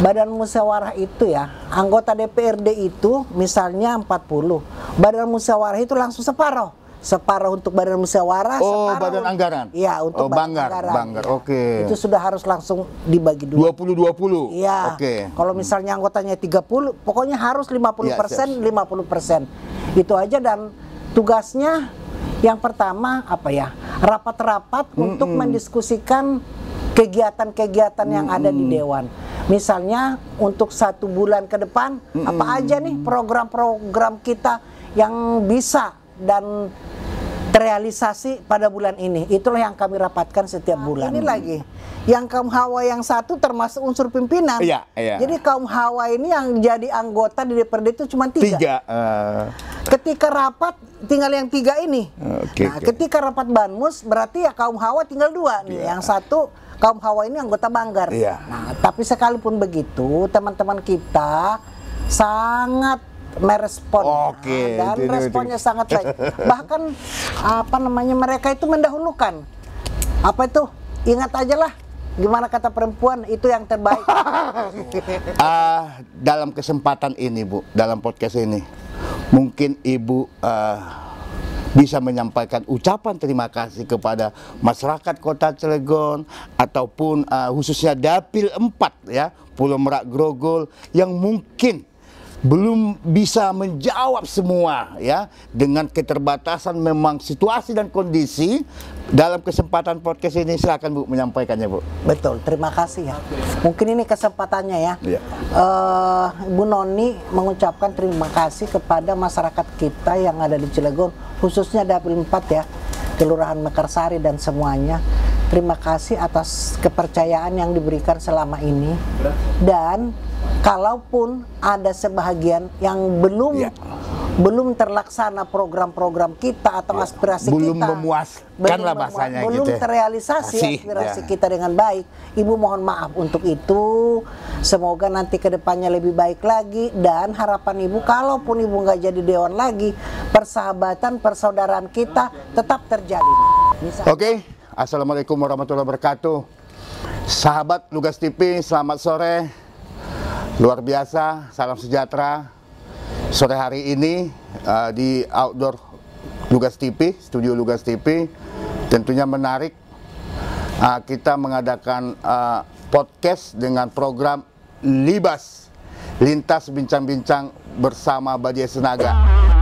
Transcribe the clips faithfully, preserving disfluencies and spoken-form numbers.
Badan musyawarah itu ya, anggota D P R D itu misalnya empat puluh. Badan musyawarah itu langsung separuh. Separuh untuk badan musyawarah, oh, separuh badan anggaran. Iya, untuk oh, badan banggar, anggaran. Banggar, Ya. oke. Okay. Itu sudah harus langsung dibagi dua. dua puluh dua puluh. Iya. Oke. Okay. Kalau misalnya anggotanya tiga puluh, pokoknya harus lima puluh persen, ya, lima puluh persen. Itu aja, dan tugasnya yang pertama apa ya? Rapat-rapat mm-hmm. untuk mendiskusikan kegiatan-kegiatan yang mm-hmm. ada di dewan. Misalnya untuk satu bulan ke depan mm-hmm. apa aja nih program-program kita yang bisa dan terrealisasi pada bulan ini. Itulah yang kami rapatkan setiap bulan. Ini lagi yang kaum Hawa yang satu termasuk unsur pimpinan. Iya, iya. Jadi kaum Hawa ini yang jadi anggota di D P R D itu cuma tiga. Tiga. Uh... Ketika rapat tinggal yang tiga ini. Okay, nah, okay. ketika rapat Banmus berarti ya kaum Hawa tinggal dua nih. Yeah. Yang satu kaum Hawa ini anggota Banggar. Yeah. Nah, tapi sekalipun begitu teman-teman kita sangat merespon okay, dan jadi, responnya jadi. sangat baik. Bahkan apa namanya mereka itu mendahulukan. Apa itu? Ingat aja lah. Gimana kata perempuan, itu yang terbaik. uh, dalam kesempatan ini, Bu, dalam podcast ini, mungkin Ibu uh, bisa menyampaikan ucapan terima kasih kepada masyarakat Kota Cilegon ataupun uh, khususnya Dapil empat ya, Pulau Merak Grogol yang mungkin belum bisa menjawab semua ya, dengan keterbatasan memang situasi dan kondisi. Dalam kesempatan podcast ini silakan Bu menyampaikannya, Bu. Betul, terima kasih ya. Mungkin ini kesempatannya ya. Ya. Uh, Bu Noni mengucapkan terima kasih kepada masyarakat kita yang ada di Cilegon, khususnya Dapil empat ya, Kelurahan Mekarsari dan semuanya. Terima kasih atas kepercayaan yang diberikan selama ini. Dan kalaupun ada sebahagian yang belum ya. belum terlaksana program-program kita atau ya. aspirasi belum kita, memuaskan lah bahasanya, belum gitu. terrealisasi Asih, aspirasi ya. kita dengan baik. Ibu mohon maaf untuk itu. Semoga nanti kedepannya lebih baik lagi, dan harapan Ibu kalaupun Ibu nggak jadi dewan lagi, persahabatan persaudaraan kita tetap terjalin. Oke, okay. Assalamualaikum warahmatullahi wabarakatuh. Sahabat Lugas T V, selamat sore. Luar biasa, salam sejahtera. Sore hari ini uh, di outdoor Lugas T V, studio Lugas T V, tentunya menarik. Uh, kita mengadakan uh, podcast dengan program Libas, Lintas Bincang-Bincang bersama Badia Senaga.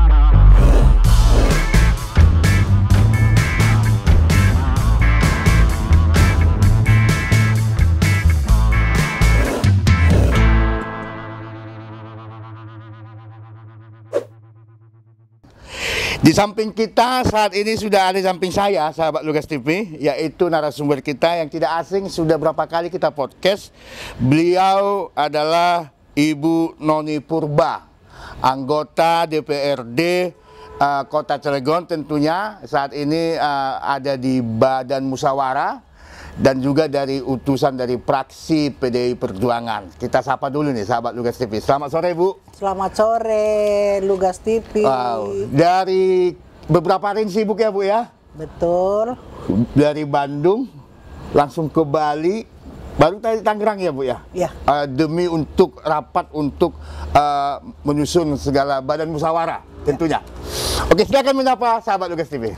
Di samping kita saat ini sudah ada di samping saya, sahabat Lugas T V, yaitu narasumber kita yang tidak asing, sudah berapa kali kita podcast. Beliau adalah Ibu Noni Purba, anggota D P R D uh, Kota Cilegon, tentunya saat ini uh, ada di Badan Musyawarah dan juga dari utusan dari fraksi P D I Perjuangan. Kita sapa dulu nih sahabat Lugas T V. Selamat sore, Bu. Selamat sore Lugas T V. Wow. Dari beberapa hari sibuk ya, Bu ya? Betul. Dari Bandung langsung ke Bali, baru tadi Tangerang ya, Bu ya? Ya. Uh, demi untuk rapat untuk uh, menyusun segala badan musyawarah tentunya. Ya. Oke, silakan menyapa sahabat Lugas T V.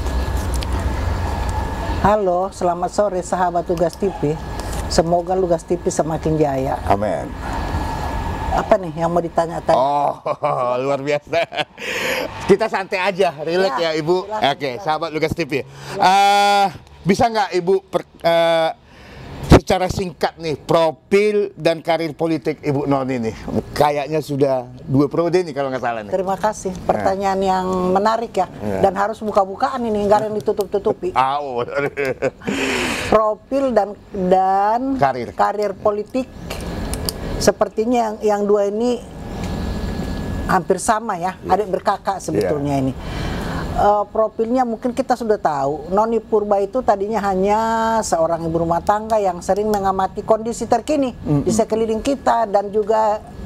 Halo, selamat sore sahabat Lugas T V. Semoga Lugas T V semakin jaya. Amin. Apa nih yang mau ditanya-tanya? Oh, luar biasa. Kita santai aja, relax ya, ya Ibu. Silakan, Oke, silakan. sahabat Lugas T V. Uh, bisa nggak Ibu per, uh, secara singkat nih profil dan karir politik Ibu Noni nih? Kayaknya sudah dua periode nih kalau nggak salah nih. Terima kasih. Pertanyaan nah. yang menarik ya. Ya. Dan harus buka-bukaan ini, nggak ada yang ditutup-tutupi. Oh. Profil dan dan karir karir politik. Sepertinya yang, yang dua ini hampir sama ya, yeah. adik berkakak sebetulnya yeah. ini. Uh, profilnya mungkin kita sudah tahu, Noni Purba itu tadinya hanya seorang ibu rumah tangga yang sering mengamati kondisi terkini mm-hmm. di sekeliling kita dan juga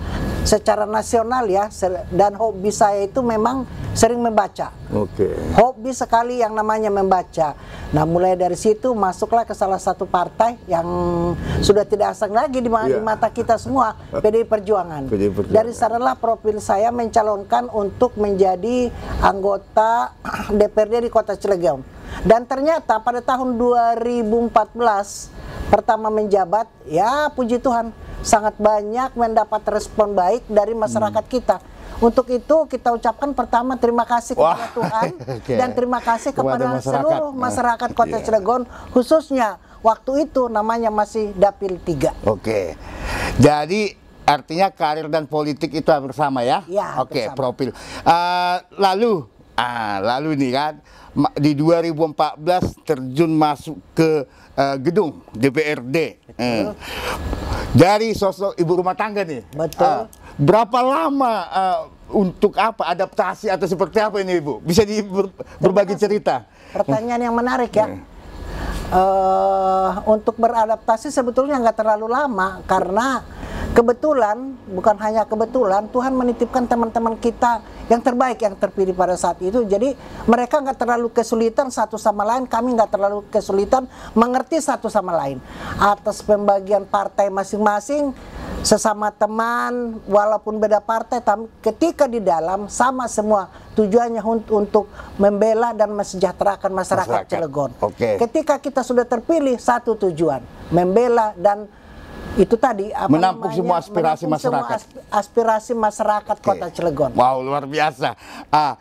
secara nasional ya, dan hobi saya itu memang sering membaca. Oke. Hobi sekali yang namanya membaca. Nah, mulai dari situ masuklah ke salah satu partai yang sudah tidak asing lagi di, yeah. di mata kita semua, P D I Perjuangan. P D I Perjuangan. Dari sanalah profil saya mencalonkan untuk menjadi anggota D P R D di Kota Cilegon. Dan ternyata pada tahun dua ribu empat belas pertama menjabat, ya puji Tuhan, sangat banyak mendapat respon baik dari masyarakat hmm. kita. Untuk itu kita ucapkan pertama terima kasih kepada Wah. Tuhan okay. dan terima kasih kepada, kepada masyarakat. seluruh masyarakat Kota yeah. Cilegon, khususnya waktu itu namanya masih Dapil tiga. Oke, okay. Jadi artinya karir dan politik itu hampir sama ya? Ya, Oke, okay, profil. Uh, lalu, ah, lalu nih kan, di dua ribu empat belas terjun masuk ke uh, gedung D P R D. Hmm. Dari sosok ibu rumah tangga nih. Betul. Uh, berapa lama uh, untuk apa adaptasi atau seperti apa ini Ibu? Bisa di ber, berbagi cerita? Pertanyaan yang menarik ya. Hmm. Uh, untuk beradaptasi sebetulnya nggak terlalu lama karena kebetulan, bukan hanya kebetulan, Tuhan menitipkan teman-teman kita yang terbaik yang terpilih pada saat itu. Jadi mereka nggak terlalu kesulitan satu sama lain, kami nggak terlalu kesulitan mengerti satu sama lain. Atas pembagian partai masing-masing, sesama teman, walaupun beda partai, ketika di dalam sama semua tujuannya untuk membela dan mesejahterakan masyarakat, masyarakat. Cilegon. Okay. Ketika kita sudah terpilih, satu tujuan, membela dan itu tadi apa menampung namanya, semua aspirasi menampung masyarakat. Semua aspirasi masyarakat okay. Kota Cilegon. Wow, luar biasa. Ah,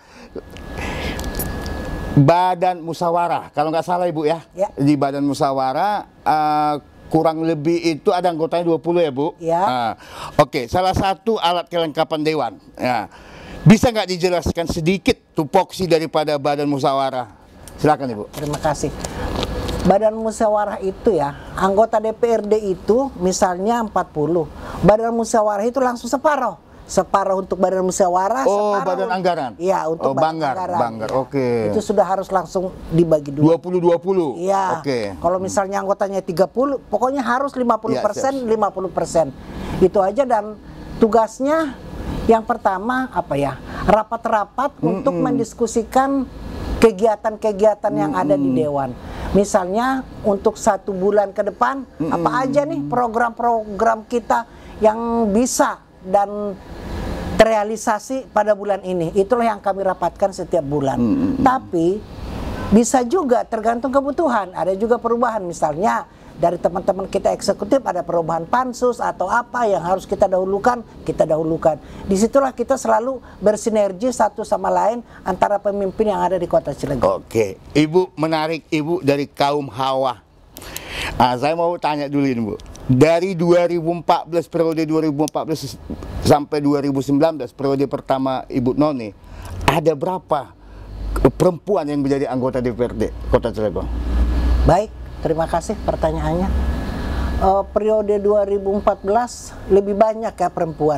Badan Musyawarah, kalau nggak salah Ibu ya, ya. Di Badan Musyawarah uh, kurang lebih itu ada anggotanya dua puluh ya Bu? Ya. Uh, Oke, okay. Salah satu alat kelengkapan Dewan. Ya. Bisa nggak dijelaskan sedikit tupoksi daripada Badan Musyawarah? Silakan Ibu. Terima kasih. Badan musyawarah itu ya, anggota D P R D itu misalnya empat puluh. Badan musyawarah itu langsung separuh. Separuh untuk badan musyawarah, oh, separuh badan anggaran. Iya, untuk oh, badan banggar, anggaran. Banggar, Ya. Oke. Okay. Itu sudah harus langsung dibagi dua. dua puluh dua puluh. Iya. Oke. Okay. Kalau misalnya anggotanya tiga puluh, pokoknya harus lima puluh persen, ya, lima puluh persen. Itu aja, dan tugasnya yang pertama apa ya? Rapat-rapat mm-mm. untuk mendiskusikan kegiatan-kegiatan yang mm-mm. ada di Dewan. Misalnya untuk satu bulan ke depan, mm-mm. apa aja nih program-program kita yang bisa dan terrealisasi pada bulan ini. Itulah yang kami rapatkan setiap bulan. Mm-mm. Tapi bisa juga tergantung kebutuhan. Ada juga perubahan, misalnya dari teman-teman kita eksekutif ada perubahan pansus atau apa yang harus kita dahulukan, kita dahulukan. Disitulah kita selalu bersinergi satu sama lain antara pemimpin yang ada di Kota Cilegon. Oke, Ibu menarik, Ibu dari kaum Hawa. Nah, saya mau tanya dulu ini Bu. Dari dua ribu empat belas, periode dua ribu empat belas sampai dua ribu sembilan belas, periode pertama Ibu Noni, ada berapa perempuan yang menjadi anggota D P R D Kota Cilegon? Baik. Terima kasih pertanyaannya. Uh, periode dua ribu empat belas lebih banyak ya perempuan,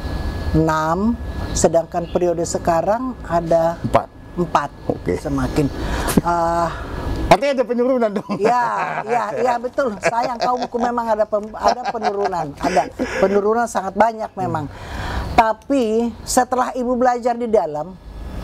enam, sedangkan periode sekarang ada empat. Empat. Oke. Semakin. Uh, Artinya ada penurunan dong. Ya, ya, ya betul. Sayang kaumku memang ada pem, ada penurunan, ada penurunan sangat banyak memang. Tapi setelah ibu belajar di dalam,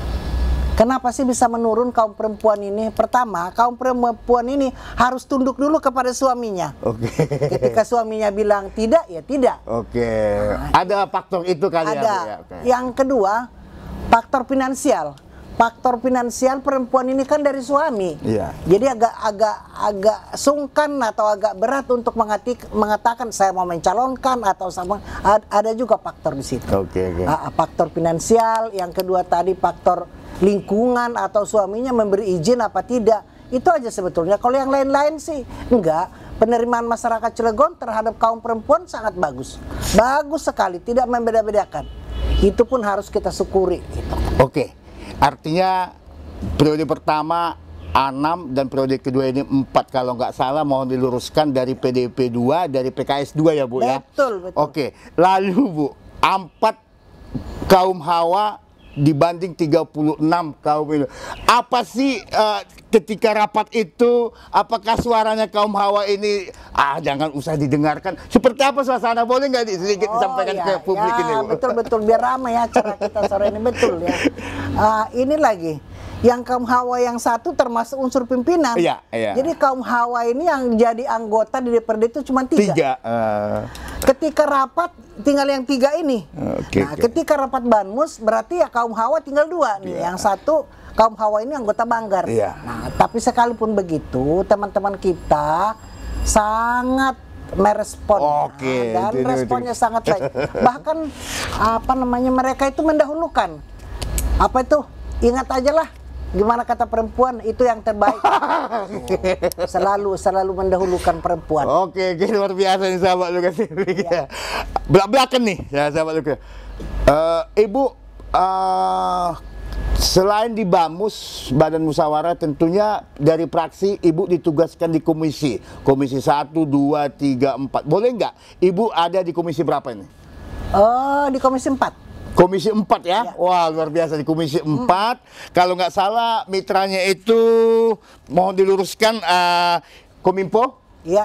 kenapa sih bisa menurun kaum perempuan ini? Pertama, kaum perempuan ini harus tunduk dulu kepada suaminya. Oke. Ketika suaminya bilang tidak, ya tidak. Oke. Nah, ada faktor itu kali ada. ya. Oke. Yang kedua, faktor finansial. Faktor finansial perempuan ini kan dari suami. Iya. Jadi agak agak agak sungkan atau agak berat untuk mengatik, mengatakan saya mau mencalonkan atau sama, ada juga faktor di situ. Oke, oke. Faktor finansial, yang kedua tadi faktor lingkungan atau suaminya memberi izin apa tidak. Itu aja sebetulnya. Kalau yang lain-lain sih enggak. Penerimaan masyarakat Cilegon terhadap kaum perempuan sangat bagus. Bagus sekali, tidak membeda-bedakan. Itu pun harus kita syukuri gitu. Oke. Artinya periode pertama enam dan periode kedua ini empat kalau nggak salah, mohon diluruskan dari P D I P dua, dari P K S dua ya Bu ya? Betul, betul. Oke. Lalu Bu, empat kaum Hawa dibanding tiga puluh enam kaum ini. Apa sih uh, ketika rapat itu, apakah suaranya kaum Hawa ini ah jangan usah didengarkan? Seperti apa suasana? Boleh nggak sedikit Oh, disampaikan ya, ke publik ya, ini, Bu? betul-betul biar ramai ya acara kita sore ini, betul ya. Uh, ini lagi yang kaum Hawa yang satu termasuk unsur pimpinan. Iya, iya. Jadi kaum Hawa ini yang jadi anggota di D P R D itu cuma tiga. Tiga. Uh... Ketika rapat tinggal yang tiga ini. Okay, nah, okay. ketika rapat Banmus berarti ya kaum Hawa tinggal dua nih. Yeah. Yang satu kaum Hawa ini anggota Banggar. Yeah. Nah, tapi sekalipun begitu teman-teman kita sangat merespon okay, dan jadi, responnya jadi. sangat baik. Bahkan apa namanya mereka itu mendahulukan. Apa itu? Ingat aja lah. Gimana kata perempuan, itu yang terbaik. Oh, selalu selalu mendahulukan perempuan. Oke, oke, luar biasa nih sahabat Lukas ini. Ya. Belak-belakan nih ya sahabat Lukas. Uh, Ibu, uh, selain di Bamus, Badan Musyawarah, tentunya dari praksi Ibu ditugaskan di komisi. Komisi satu, dua, tiga, empat. Boleh nggak Ibu ada di komisi berapa ini? Oh, di komisi empat. Komisi empat ya? Ya. Wah, luar biasa di komisi empat. Hmm. Kalau nggak salah mitranya itu mohon diluruskan uh, Kominfo. Iya.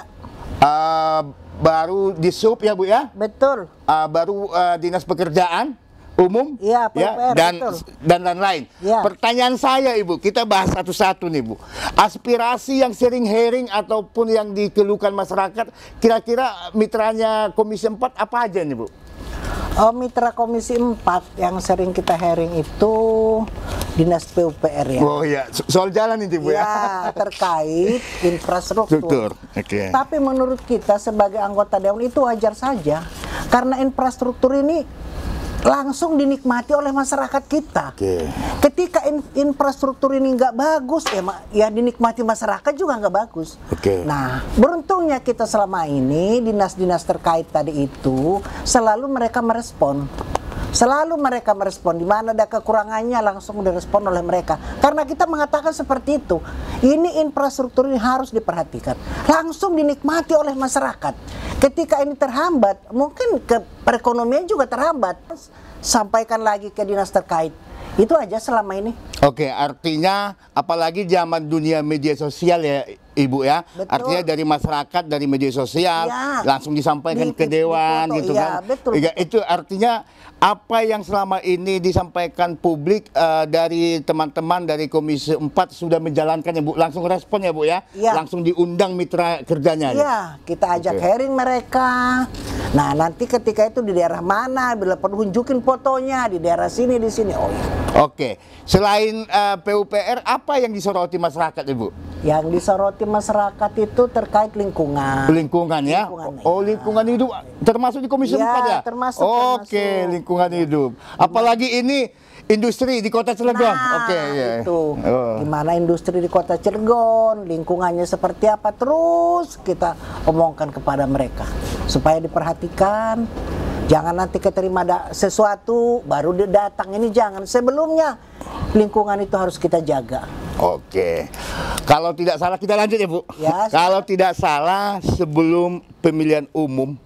Uh, baru di Sub ya Bu ya? Betul. Uh, baru uh, Dinas Pekerjaan Umum. Iya, P U P R, ya, dan betul. dan lain-lain. Ya. Pertanyaan saya Ibu, kita bahas satu-satu nih Bu. Aspirasi yang sering hearing ataupun yang dikeluhkan masyarakat, kira-kira mitranya Komisi empat apa aja nih Bu? Oh, mitra Komisi empat yang sering kita hearing itu Dinas P U P R ya. Oh iya, so soal jalan ini Bu ya. Ya, terkait infrastruktur. Struktur. Oke. Okay. Tapi menurut kita sebagai anggota Dewan itu wajar saja. Karena infrastruktur ini langsung dinikmati oleh masyarakat kita. Okay. Ketika in, infrastruktur ini nggak bagus, ya, ya dinikmati masyarakat juga nggak bagus. Okay. Nah, beruntungnya kita selama ini dinas-dinas terkait tadi itu selalu mereka merespon. Selalu mereka merespon, di mana ada kekurangannya langsung direspon oleh mereka. Karena kita mengatakan seperti itu, ini infrastruktur ini harus diperhatikan, langsung dinikmati oleh masyarakat. Ketika ini terhambat, mungkin ke perekonomian juga terhambat. Sampaikan lagi ke dinas terkait. Itu aja selama ini. Oke, artinya apalagi zaman dunia media sosial ya Ibu ya. Betul. Artinya dari masyarakat, dari media sosial ya, langsung disampaikan di, ke dewan di foto, gitu ya, kan. Betul, ya, betul. Itu artinya apa yang selama ini disampaikan publik uh, dari teman-teman dari Komisi empat sudah menjalankan ya Bu, langsung respon ya Bu ya. Ya. Langsung diundang mitra kerjanya. Iya, kita ajak okay. hearing mereka. Nah, nanti ketika itu di daerah mana, bila perlu tunjukin fotonya di daerah sini di sini. Oh iya. Oke, selain uh, P U P R, apa yang disoroti masyarakat, Ibu? Yang disoroti masyarakat itu terkait lingkungan. Lingkungan ya? Lingkungan, oh, ya. Lingkungan hidup termasuk di Komisi ya, empat ya? termasuk. Oke, termasuk. Lingkungan hidup. Apalagi ini industri di Kota Cilegon. Nah, Oke, ya. Itu. Oh. Gimana industri di Kota Cilegon, lingkungannya seperti apa, terus kita omongkan kepada mereka supaya diperhatikan. Jangan nanti keterima sesuatu baru datang, ini jangan. Sebelumnya lingkungan itu harus kita jaga. Oke. Kalau tidak salah kita lanjut ya Bu. Ya, kalau tidak salah sebelum pemilihan umum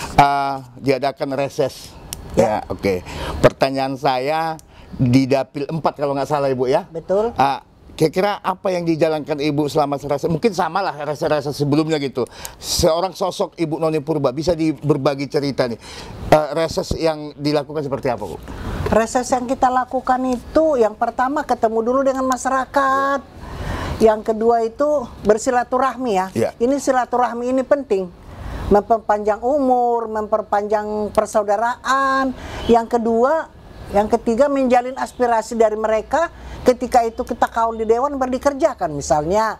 uh, diadakan reses. Ya, ya oke. Pertanyaan saya di Dapil empat kalau nggak salah Ibu ya. Betul. Uh, Kira-kira apa yang dijalankan Ibu selama reses? Mungkin sama lah reses-reses sebelumnya gitu. Seorang sosok Ibu Noni Purba bisa di berbagi cerita nih. Uh, reses yang dilakukan seperti apa Bu? Reses yang kita lakukan itu yang pertama ketemu dulu dengan masyarakat. Yang kedua itu bersilaturahmi ya. Ya. Ini silaturahmi ini penting. Memperpanjang umur, memperpanjang persaudaraan. Yang kedua, yang ketiga menjalin aspirasi dari mereka. Ketika itu kita kaul di dewan berdikerjakan, misalnya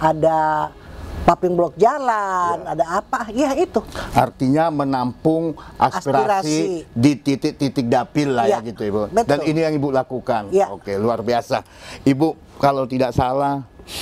ada paping blok jalan, ya. Ada apa, ya itu. Artinya menampung aspirasi, aspirasi. Di titik-titik dapil lah ya, ya gitu Ibu. Betul. Dan ini yang Ibu lakukan. Ya. Oke, luar biasa. Ibu kalau tidak salah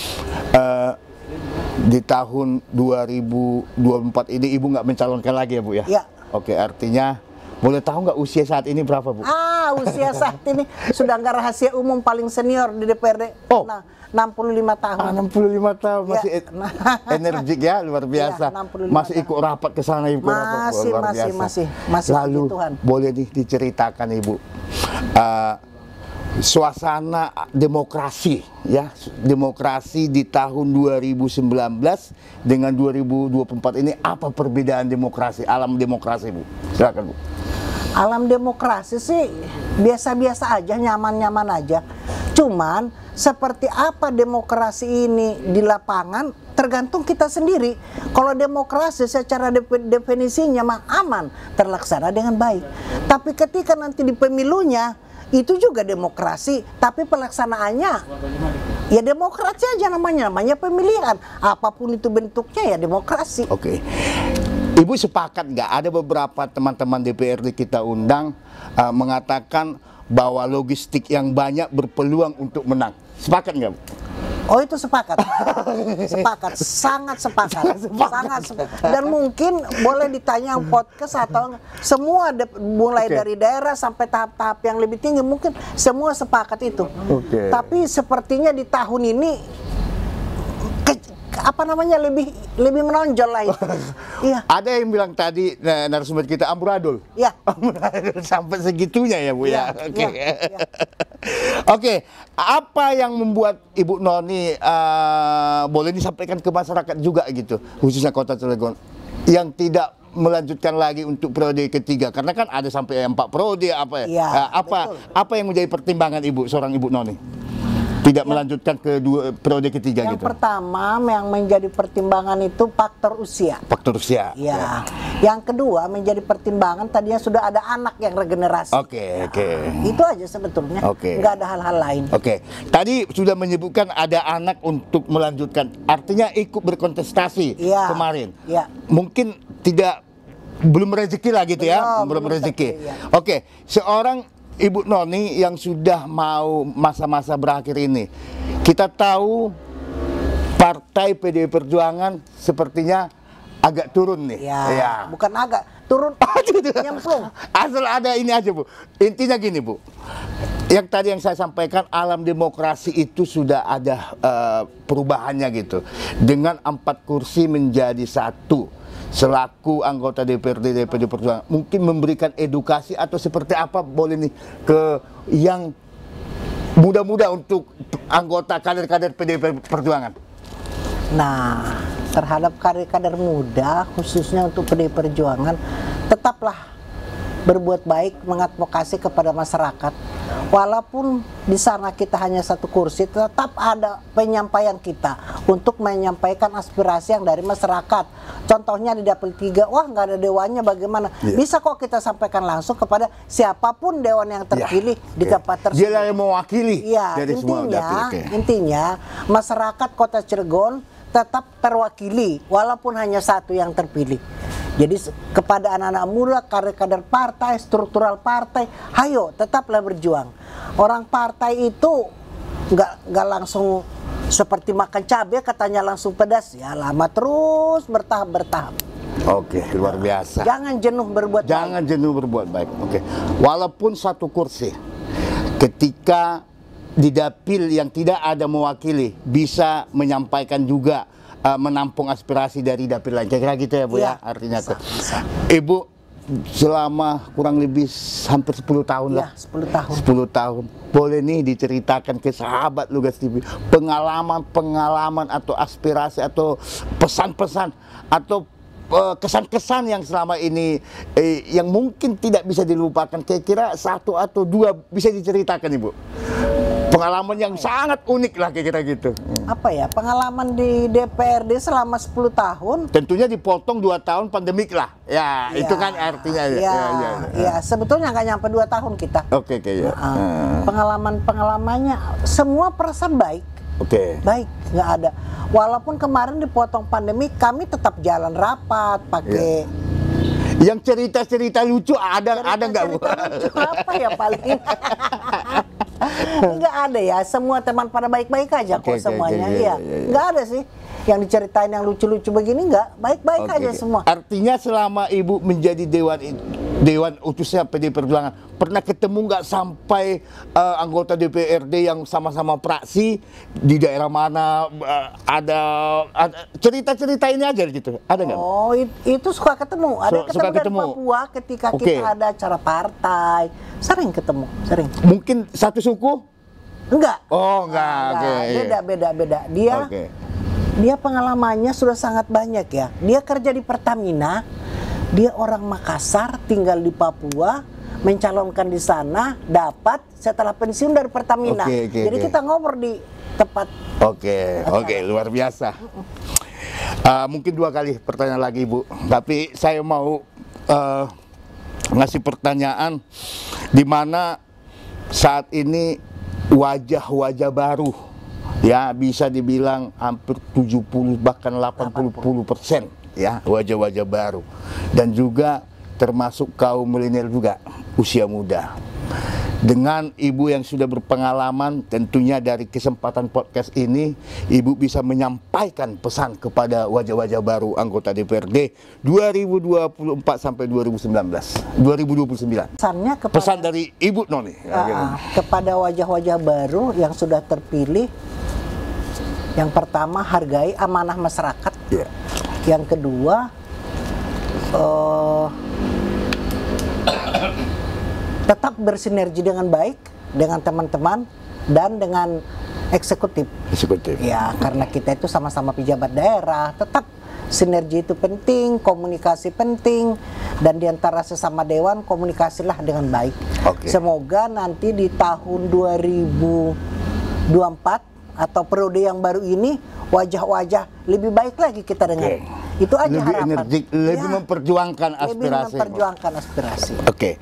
uh, di tahun dua ribu dua puluh empat ini Ibu nggak mencalonkan lagi ya Bu ya? Ya. Oke, artinya boleh tahu nggak usia saat ini berapa Bu? Ah, usia saat ini sudah nggak rahasia umum paling senior di D P R D. Oh. Nah, enam puluh lima tahun. Ah, enam puluh lima tahun masih ya. Energik ya, luar biasa. Ya, masih ikut rapat ke sana Ibu. Masih, luar masih, biasa. masih, masih. Lalu Tuhan. boleh di, diceritakan Ibu. Uh, suasana demokrasi, ya, demokrasi di tahun dua ribu sembilan belas dengan dua ribu dua puluh empat ini, apa perbedaan demokrasi, alam demokrasi, Bu? Silakan, Bu. Alam demokrasi sih biasa-biasa aja, nyaman-nyaman aja. Cuman seperti apa demokrasi ini di lapangan tergantung kita sendiri. Kalau demokrasi secara definisinya mah aman, terlaksana dengan baik. Tapi ketika nanti di pemilunya itu juga demokrasi, tapi pelaksanaannya ya demokrasi aja namanya, namanya pemilihan. Apapun itu bentuknya ya demokrasi. Oke. Ibu sepakat nggak ada beberapa teman-teman D P R D kita undang uh, mengatakan bahwa logistik yang banyak berpeluang untuk menang. Sepakat nggak, Bu? Oh, itu sepakat. Sepakat, sangat sepakat. Sangat sepakat. Dan mungkin boleh ditanya yang podcast atau semua mulai okay. dari daerah sampai tahap-tahap yang lebih tinggi, mungkin semua sepakat itu. Okay. Tapi sepertinya di tahun ini ke, apa namanya lebih lebih menonjol lah itu. Iya. Ada yang bilang tadi nah, narasumber kita amburadul. Iya. Amburadul sampai segitunya ya, Bu, ya. Ya. Oke. Ya, ya. Oke, apa yang membuat Ibu Noni uh, boleh disampaikan ke masyarakat juga gitu, khususnya Kota Cilegon, yang tidak melanjutkan lagi untuk periode ketiga, karena kan ada sampai empat periode apa ya? Ya, uh, apa betul. apa yang menjadi pertimbangan Ibu, seorang Ibu Noni tidak ya. melanjutkan ke dua periode ketiga yang gitu? Yang pertama yang menjadi pertimbangan itu faktor usia. Faktor usia. Ya. ya. Yang kedua menjadi pertimbangan tadinya sudah ada anak yang regenerasi. Oke, okay, ya. oke. Okay. Itu aja sebetulnya. Oke. Okay. Nggak ada hal-hal lain. Oke. Okay. Tadi sudah menyebutkan ada anak untuk melanjutkan. Artinya ikut berkontestasi ya. kemarin. Ya. Mungkin tidak belum rezeki lah gitu belum, ya, belum, belum rezeki. Ya. Oke, okay. Seorang Ibu Noni yang sudah mau masa-masa berakhir ini, kita tahu Partai P D I Perjuangan sepertinya agak turun nih. Ya, ya. Bukan agak, turun nyemplung. Asal ada ini aja, Bu. Intinya gini, Bu. Yang tadi yang saya sampaikan, alam demokrasi itu sudah ada uh, perubahannya gitu. Dengan empat kursi menjadi satu. Selaku anggota D P R D D P D Perjuangan, mungkin memberikan edukasi atau seperti apa boleh nih ke yang muda-muda untuk anggota kader-kader P D I Perjuangan? Nah, terhadap kader-kader muda khususnya untuk P D I Perjuangan, tetaplah berbuat baik, mengadvokasi kepada masyarakat. Walaupun di sana kita hanya satu kursi, tetap ada penyampaian kita untuk menyampaikan aspirasi yang dari masyarakat. Contohnya di Dapil tiga, wah nggak ada dewannya bagaimana? Yeah. Bisa kok kita sampaikan langsung kepada siapapun dewan yang terpilih yeah. di tempat yeah. tersebut. Dia yang mewakili. Iya, intinya, okay. intinya masyarakat Kota Cilegon tetap terwakili walaupun hanya satu yang terpilih. Jadi kepada anak-anak muda, kader-kader partai, struktural partai, hayo tetaplah berjuang. Orang partai itu nggak nggak langsung seperti makan cabai katanya langsung pedas, ya lama terus bertahap bertahap. Oke, luar biasa. Jangan jenuh berbuat Jangan baik. jenuh berbuat baik. Oke, walaupun satu kursi, ketika di dapil yang tidak ada mewakili bisa menyampaikan juga. Uh, menampung aspirasi dari dapil lain, kira-kira gitu ya, Bu, ya, ya? Artinya bisa, bisa. Ibu selama kurang lebih hampir sepuluh tahun ya, lah, sepuluh tahun. sepuluh tahun, boleh nih diceritakan ke sahabat Lugas T V pengalaman-pengalaman atau aspirasi atau pesan-pesan atau kesan-kesan yang selama ini eh, yang mungkin tidak bisa dilupakan, kira-kira satu atau dua bisa diceritakan, Ibu. Pengalaman yang sangat unik lah kira-kira gitu. Apa ya, pengalaman di D P R D selama sepuluh tahun. Tentunya dipotong dua tahun pandemik lah. Ya, ya itu kan artinya. Ya, ya, ya, ya. ya sebetulnya nggak nyampe dua tahun kita. Oke, okay, oke okay, ya. Nah, hmm. Pengalaman-pengalamannya semua perasaan baik. Oke. Okay. Baik, nggak ada. Walaupun kemarin dipotong pandemi, kami tetap jalan rapat pakai. Ya. Yang cerita-cerita lucu ada cerita, ada nggak, Bu? Lucu apa ya paling? Nggak ada ya, semua teman pada baik-baik aja okay, kok semuanya. Okay, okay, iya, yeah, yeah. Nggak ada sih yang diceritain yang lucu-lucu begini, nggak baik-baik okay, aja okay. semua. Artinya selama Ibu menjadi dewan Dewan Utusnya P D I Perjuangan, pernah ketemu nggak sampai uh, anggota D P R D yang sama-sama praksi di daerah mana, uh, ada, ada cerita-cerita ini aja gitu, ada nggak? Oh, it- itu suka ketemu, ada Su- ketemu suka dari ketemu. Papua ketika Oke. kita ada acara partai, sering ketemu, sering. Mungkin satu suku? Enggak. Oh enggak, oke. Enggak, iya. beda, beda, beda. Dia Oke. dia pengalamannya sudah sangat banyak ya. Dia kerja di Pertamina, dia orang Makassar, tinggal di Papua, mencalonkan di sana, dapat setelah pensiun dari Pertamina. Oke, oke, Jadi oke. kita ngobrol di tempat. Oke, oke, luar biasa. Uh, mungkin dua kali pertanyaan lagi, Bu. Tapi saya mau uh, ngasih pertanyaan di mana saat ini wajah-wajah baru, ya bisa dibilang hampir tujuh puluh bahkan delapan puluh persen ya wajah-wajah baru, dan juga termasuk kaum milenial juga usia muda. Dengan Ibu yang sudah berpengalaman, tentunya dari kesempatan podcast ini Ibu bisa menyampaikan pesan kepada wajah-wajah baru anggota D P R D dua ribu dua puluh empat sampai dua ribu sembilan belas, dua ribu dua puluh sembilan. Pesannya kepada, Pesan dari Ibu Noni. Ah, kepada wajah-wajah baru yang sudah terpilih. Yang pertama, hargai amanah masyarakat. Yeah. Yang kedua, eh, tetap bersinergi dengan baik dengan teman-teman dan dengan eksekutif. Eksekutif. Ya, karena kita itu sama-sama pejabat daerah, tetap sinergi itu penting, komunikasi penting, dan diantara sesama dewan komunikasilah dengan baik. Oke. Semoga nanti di tahun dua ribu dua puluh empat atau periode yang baru ini wajah-wajah lebih baik lagi kita dengar. Oke. Itu aja Lebih harapan. energik, lebih Ya, memperjuangkan lebih aspirasi. memperjuangkan aspirasi. Oke,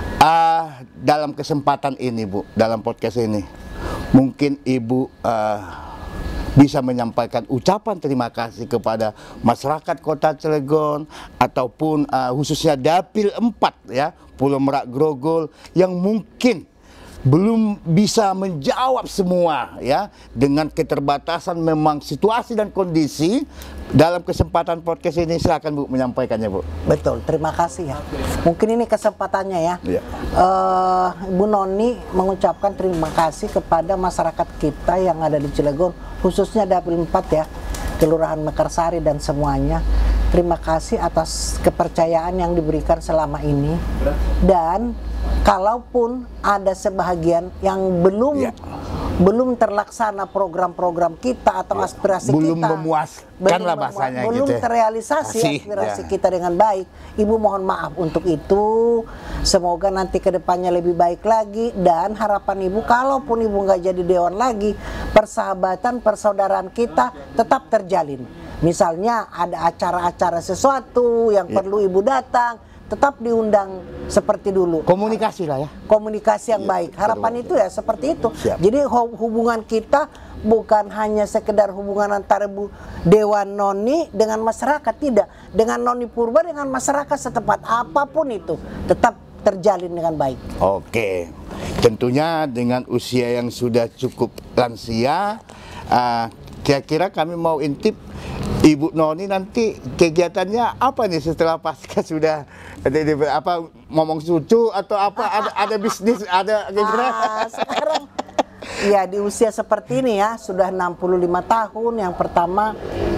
Ah, dalam kesempatan ini, Bu, dalam podcast ini, mungkin Ibu ah, bisa menyampaikan ucapan terima kasih kepada masyarakat Kota Cilegon ataupun ah, khususnya Dapil empat ya, Pulau Merak Grogol yang mungkin belum bisa menjawab semua ya, dengan keterbatasan memang situasi dan kondisi. Dalam kesempatan podcast ini silakan Bu menyampaikannya, Bu. Betul, terima kasih ya. Mungkin ini kesempatannya ya. Iya. Eh, Bu Noni mengucapkan terima kasih kepada masyarakat kita yang ada di Cilegon, khususnya Dapil empat ya, Kelurahan Mekarsari dan semuanya. Terima kasih atas kepercayaan yang diberikan selama ini. Dan kalaupun ada sebahagian yang belum Iya. belum terlaksana program-program kita atau aspirasi Belum kita, memuaskan lah memuas- bahasanya belum gitu ya. terrealisasi Masih, aspirasi ya. kita dengan baik. Ibu mohon maaf untuk itu. Semoga nanti kedepannya lebih baik lagi, dan harapan Ibu kalaupun Ibu nggak jadi dewan lagi, persahabatan persaudaraan kita tetap terjalin. Misalnya ada acara-acara sesuatu yang Ya. perlu Ibu datang, tetap diundang seperti dulu. Komunikasi lah ya. Komunikasi yang Ya, baik. Harapan betul. itu ya seperti itu. Siap. Jadi hu- hubungan kita bukan hanya sekedar hubungan antara Bu Dewan Noni dengan masyarakat, tidak. Dengan Noni Purba dengan masyarakat setempat, apapun itu tetap terjalin dengan baik. Oke, tentunya dengan usia yang sudah cukup lansia, ah, kira-kira kami mau intip Ibu Noni nanti kegiatannya apa nih setelah pasca sudah ada- ada- apa ngomong cucu atau apa, ada ada bisnis, ada kira-kira? Ah, sekarang ya di usia seperti ini ya, sudah enam puluh lima tahun. Yang pertama,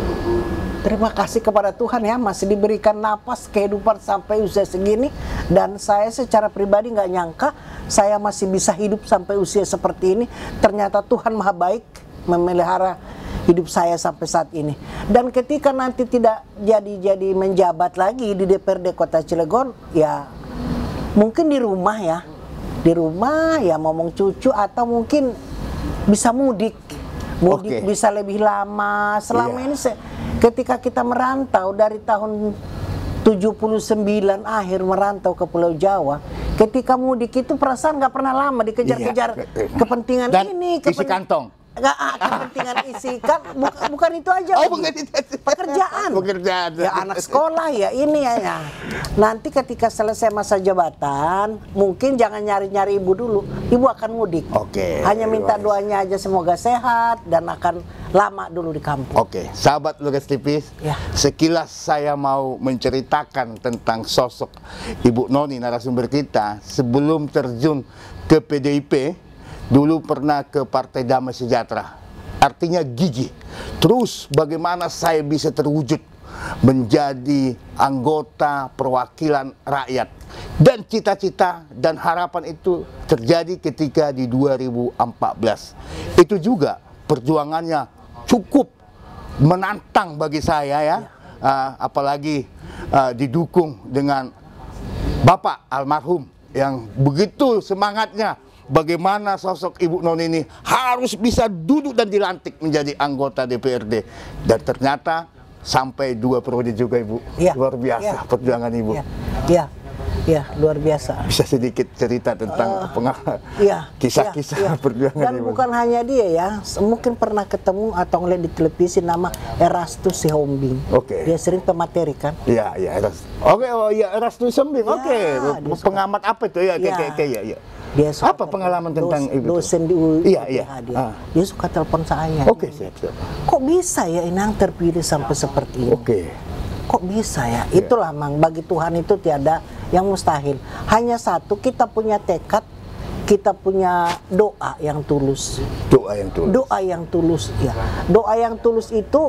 terima kasih kepada Tuhan ya, masih diberikan napas kehidupan sampai usia segini. Dan saya secara pribadi nggak nyangka saya masih bisa hidup sampai usia seperti ini. Ternyata Tuhan Maha Baik memelihara hidup saya sampai saat ini. Dan ketika nanti tidak jadi-jadi menjabat lagi di D P R D Kota Cilegon, ya mungkin di rumah ya. Di rumah ya ngomong cucu, atau mungkin bisa mudik. Mudik Oke. bisa lebih lama. Selama Iya. ini se- ketika kita merantau dari tahun tujuh puluh sembilan akhir merantau ke Pulau Jawa, ketika mudik itu perasaan nggak pernah lama, dikejar-kejar Iya. kepentingan Dan ini, isi kepen- kantong. nggak ah, kepentingan isi kan bukan, bukan itu aja. Oh, Budi. bukan itu aja. Pekerjaan. Pekerjaan. Ya anak sekolah ya ini ya, ya. Nanti ketika selesai masa jabatan, mungkin jangan nyari-nyari ibu dulu. Ibu akan mudik. Oke. Hanya minta doanya aja semoga sehat dan akan lama dulu di kampung. Oke, sahabat Lugas T V, Ya. sekilas saya mau menceritakan tentang sosok Ibu Noni narasumber kita sebelum terjun ke P D I P. Dulu pernah ke Partai Damai Sejahtera, artinya gigih. Terus bagaimana saya bisa terwujud menjadi anggota perwakilan rakyat. Dan cita-cita dan harapan itu terjadi ketika di dua ribu empat belas. Itu juga perjuangannya cukup menantang bagi saya ya. Uh, apalagi uh, didukung dengan Bapak almarhum yang begitu semangatnya. Bagaimana sosok Ibu Noni ini harus bisa duduk dan dilantik menjadi anggota D P R D. Dan ternyata sampai dua periode juga Ibu. Ya. Luar biasa Ya. perjuangan Ibu. Ya. Ya. Ya, luar biasa. Bisa sedikit cerita tentang Uh, pengalaman, Iya, kisah-kisah iya, iya. perjuangan Dan Ibu. bukan hanya dia ya, mungkin pernah ketemu atau ngeliat di televisi nama Erastus Sihombing. Oke. Dia sering pemateri kan? Iya, iya, Eras. Oke, oh iya, Erastus Sihombing. Ya, Oke, dia suka- pengamat apa itu ya? Ya. Kayak kayak ya, ya. Dia suka Apa telepon- pengalaman tentang dos- Ibu? dosen di U I P H Iya, iya. dia. Ah. Dia suka telepon saya. Oke, siap, siap. Kok bisa ya Inang terpilih sampai seperti ini? Oke. Kok bisa ya? Itulah Mang, bagi Tuhan itu tiada yang mustahil. Hanya satu, kita punya tekad, kita punya doa yang tulus. Doa yang tulus. Doa yang tulus, ya. Doa yang tulus itu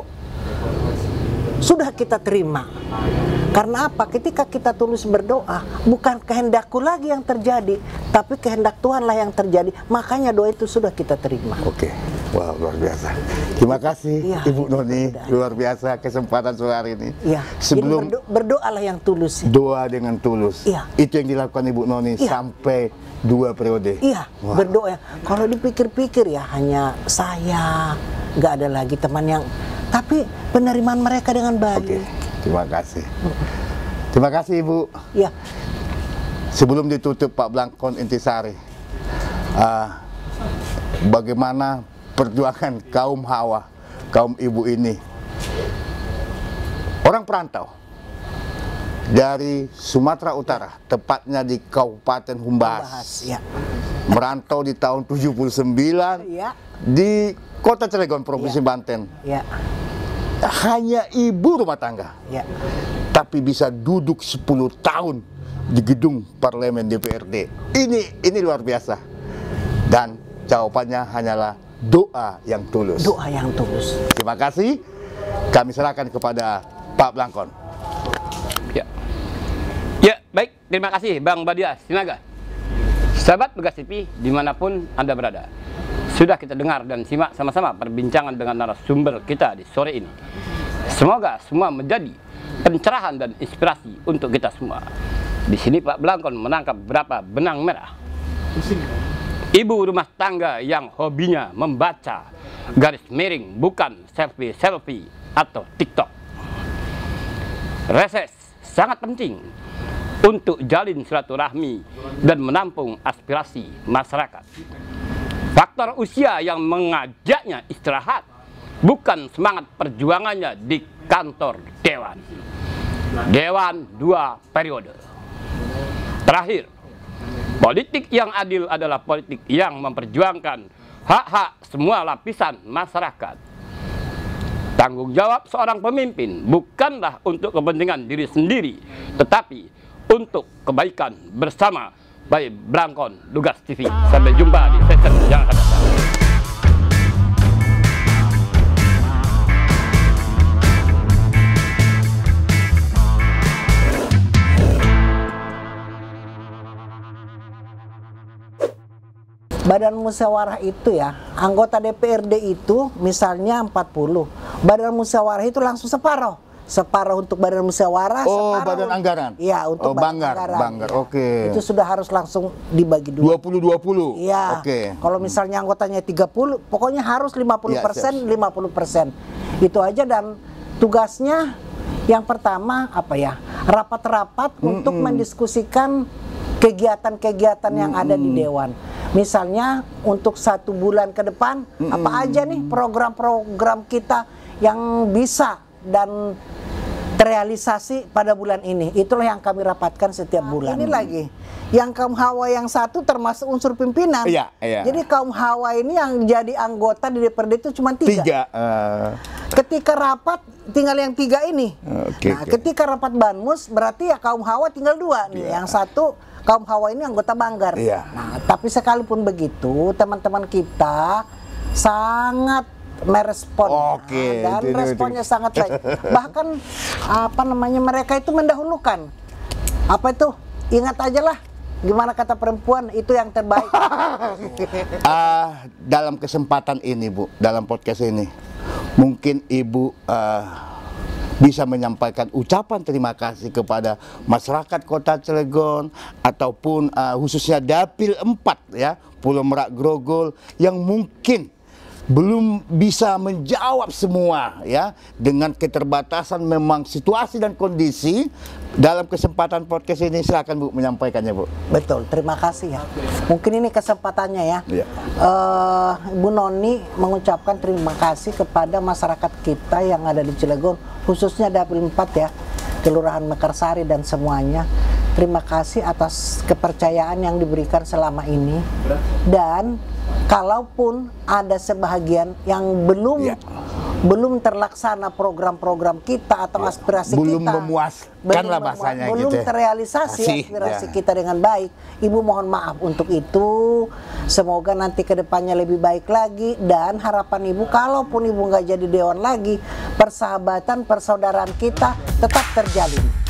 sudah kita terima. Karena apa? Ketika kita tulus berdoa, bukan kehendakku lagi yang terjadi, tapi kehendak Tuhanlah yang terjadi. Makanya doa itu sudah kita terima. Oke, wow, luar biasa. Terima kasih Iya, Ibu Noni, sudah. luar biasa kesempatan sore hari ini. Ya, Sebelum berdo berdoalah yang tulus. doa dengan tulus, Iya. itu yang dilakukan Ibu Noni Iya. sampai dua periode. Iya, Wah. berdoa. Kalau dipikir-pikir ya hanya saya, nggak ada lagi teman yang, tapi penerimaan mereka dengan baik. Oke, terima kasih. Terima kasih Ibu. Ya, Sebelum ditutup Pak Blangkon Intisari, uh, bagaimana perjuangan kaum hawa, kaum ibu ini, orang perantau dari Sumatera Utara, tepatnya di Kabupaten Humbahas, bahas. Ya, merantau di tahun tujuh puluh sembilan ya, di Kota Cilegon, Provinsi Ya. Banten. ya, Hanya ibu rumah tangga, ya. tapi bisa duduk sepuluh tahun di gedung parlemen D P R D. Ini ini luar biasa. Dan jawabannya hanyalah doa yang tulus. Doa yang tulus. Terima kasih. Kami serahkan kepada Pak Blangkon. Ya. Ya, baik. Terima kasih Bang Badia Sinaga. Sahabat Lugas T V dimanapun Anda berada. Sudah kita dengar dan simak sama-sama perbincangan dengan narasumber kita di sore ini. Semoga semua menjadi pencerahan dan inspirasi untuk kita semua. Di sini Pak Blangkon menangkap beberapa benang merah. Ibu rumah tangga yang hobinya membaca garis miring, bukan selfie-selfie atau TikTok. Reses sangat penting untuk jalin silaturahmi dan menampung aspirasi masyarakat. Faktor usia yang mengajaknya istirahat, bukan semangat perjuangannya di kantor Dewan. Dewan dua periode. Terakhir, politik yang adil adalah politik yang memperjuangkan hak-hak semua lapisan masyarakat. Tanggung jawab seorang pemimpin bukanlah untuk kepentingan diri sendiri, tetapi untuk kebaikan bersama. Baik, Blangkon Lugas T V. Sampai jumpa di session yang akan datang. Badan musyawarah itu ya, anggota D P R D itu misalnya empat puluh. Badan musyawarah itu langsung separuh. Separuh untuk badan musyawarah, Oh, separuh badan anggaran. Iya, untuk Oh, badan banggar, anggaran. banggar, Iya. oke. Itu sudah harus langsung dibagi dua dua. puluh dua puluh. Iya. Oke. Kalau misalnya anggotanya tiga puluh, pokoknya harus lima puluh persen, Iya, siap. lima puluh persen. Itu aja. Dan tugasnya yang pertama apa ya? Rapat-rapat untuk mendiskusikan kegiatan-kegiatan yang ada di dewan. Misalnya untuk satu bulan ke depan, mm-hmm. apa aja nih program-program kita yang bisa dan terrealisasi pada bulan ini. Itulah yang kami rapatkan setiap bulan. Ini lagi, yang kaum Hawa yang satu termasuk unsur pimpinan. Iya, iya. Jadi kaum Hawa ini yang jadi anggota di D P R D itu cuma tiga. Tiga. Uh... Ketika rapat tinggal yang tiga ini. Okay, nah, okay. Ketika rapat Banmus berarti ya kaum Hawa tinggal dua nih. Yeah. Yang satu kaum Hawa ini anggota Banggar. Yeah. Nah, tapi sekalipun begitu teman-teman kita sangat merespon okay. dan itu, responnya itu. sangat baik. Bahkan apa namanya mereka itu mendahulukan. Apa itu? Ingat aja lah. Gimana kata perempuan, itu yang terbaik. uh, dalam kesempatan ini Bu, dalam podcast ini, mungkin Ibu uh, bisa menyampaikan ucapan terima kasih kepada masyarakat Kota Cilegon ataupun uh, khususnya Dapil empat ya, Pulau Merak Grogol yang mungkin belum bisa menjawab semua ya, dengan keterbatasan memang situasi dan kondisi. Dalam kesempatan podcast ini silakan Bu menyampaikannya Bu. Betul, terima kasih ya. Mungkin ini kesempatannya ya. Ya. Uh, Bu Noni mengucapkan terima kasih kepada masyarakat kita yang ada di Cilegon, khususnya Dapil empat ya, Kelurahan Mekarsari dan semuanya. Terima kasih atas kepercayaan yang diberikan selama ini. Dan kalaupun ada sebahagian yang belum ya. belum terlaksana program-program kita atau ya. aspirasi belum kita, memuaskan lah bahasanya belum gitu. terrealisasi Asih, aspirasi ya. kita dengan baik, Ibu mohon maaf untuk itu. Semoga nanti kedepannya lebih baik lagi, dan harapan Ibu kalaupun Ibu nggak jadi dewan lagi, persahabatan persaudaraan kita tetap terjalin.